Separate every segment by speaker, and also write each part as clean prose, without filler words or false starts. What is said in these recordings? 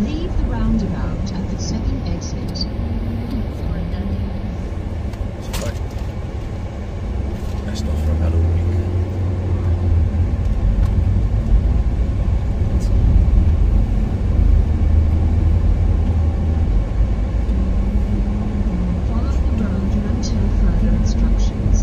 Speaker 1: Leave the roundabout at the second exit.
Speaker 2: Best offer I've had all week.
Speaker 1: Follow the road until further instructions.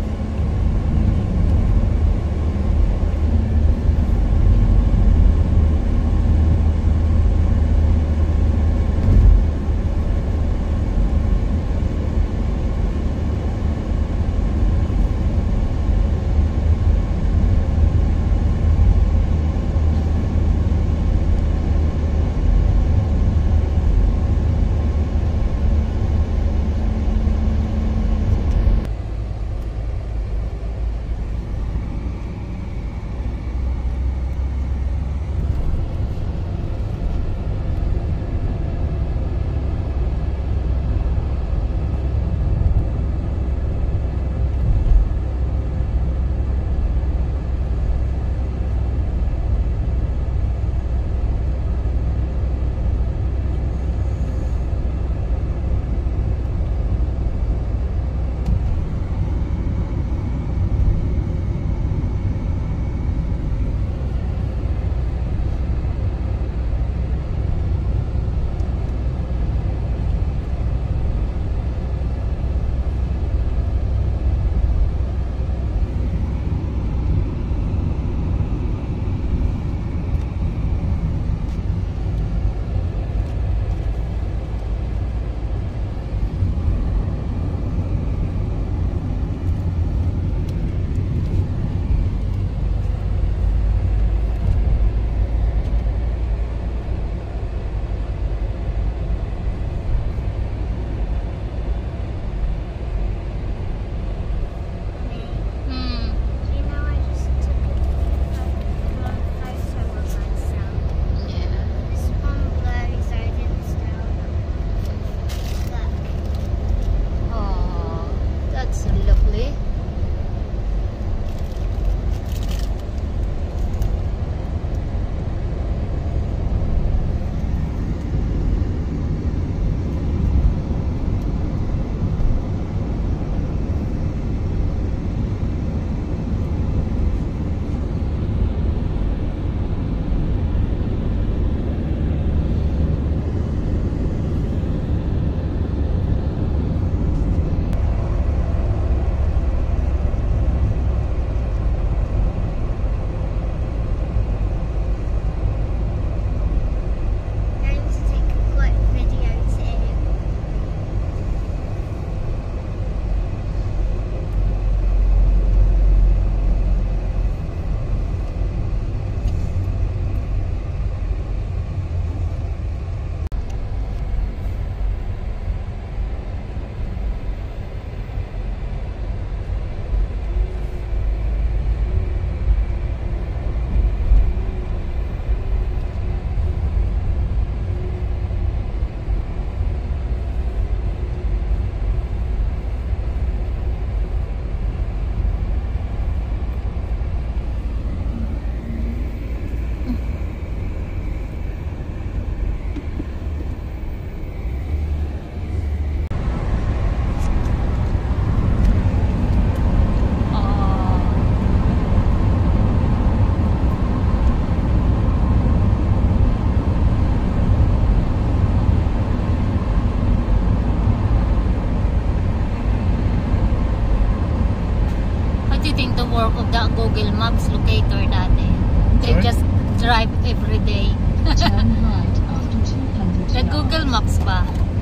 Speaker 3: work of the Google Maps locator dati. They
Speaker 2: Sorry?
Speaker 3: just drive every day.
Speaker 1: Turn right after 200
Speaker 3: The Google Maps ba?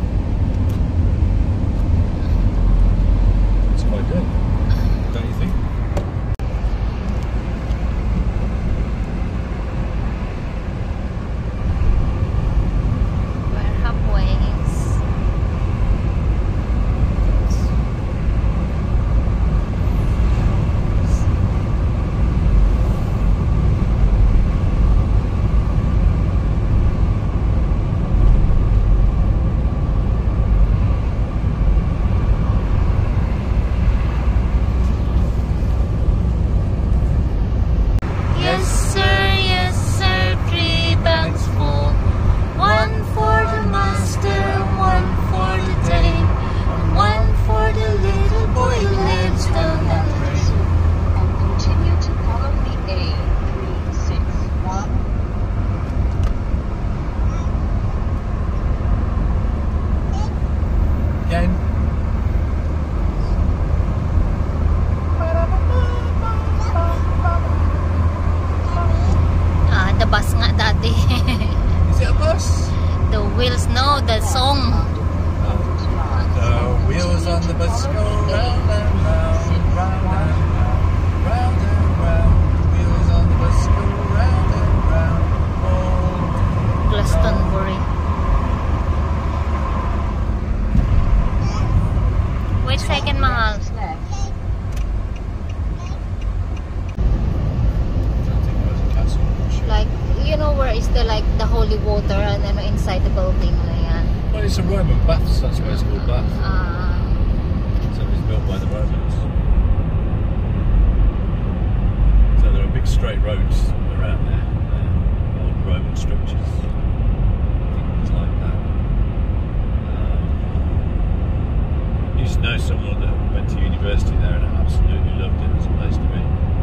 Speaker 2: It's quite good, don't you think?
Speaker 3: We're halfway. bus nga dati.
Speaker 2: Is it a bus?
Speaker 3: The wheels, no, the song.
Speaker 2: The wheels on the bus go round and round, round and round, round and round. The wheels on the bus go round and round.
Speaker 3: Glastonbury. Wait a second, mahal. Like, you know where is the like the holy water and then inside the building na yan?
Speaker 2: Well, it's a Roman baths, that's why it's called bath. So it was built by the Romans. So there are big straight roads around there, old Roman structures. Things like that. Used to know someone that went to university there and absolutely loved it as a place to be.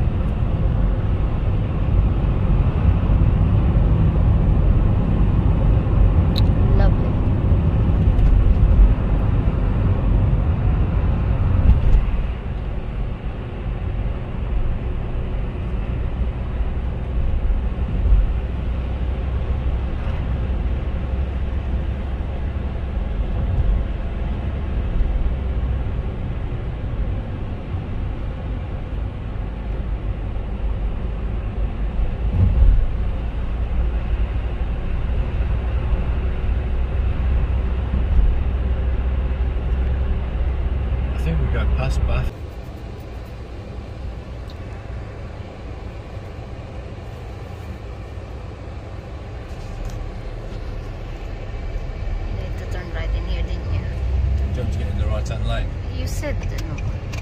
Speaker 2: Go past Bath.
Speaker 3: You need to turn right in here, didn't you?
Speaker 2: Don't get in the right hand lane.
Speaker 3: You said no.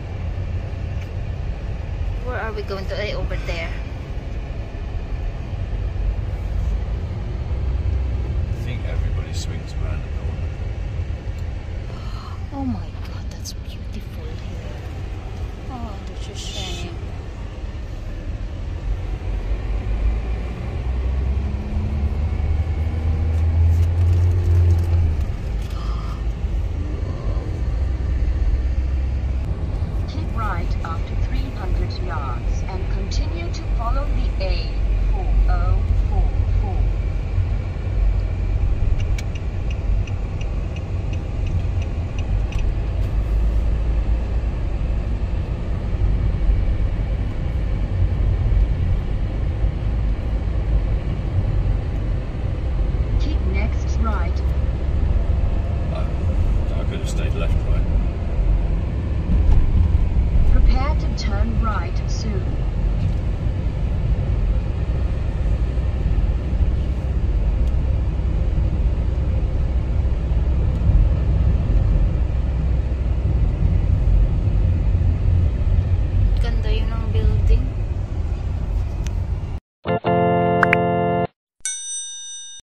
Speaker 3: Where are we going to? Over there.
Speaker 2: I think everybody swings around the corner.
Speaker 3: Oh my god, that's beautiful here. Oh, that's a shame.
Speaker 1: Keep right after 300 yards and continue to follow the A4044. Right.
Speaker 2: I could have stayed left, right?
Speaker 1: Prepare to turn right